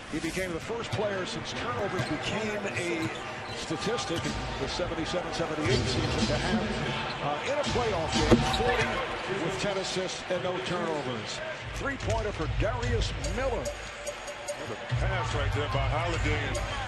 He became the first player since turnovers became a statistic in the 77-78 season to have in a playoff game 40 with 10 assists and no turnovers. Three-pointer for Darius Miller. The pass right there by Holiday.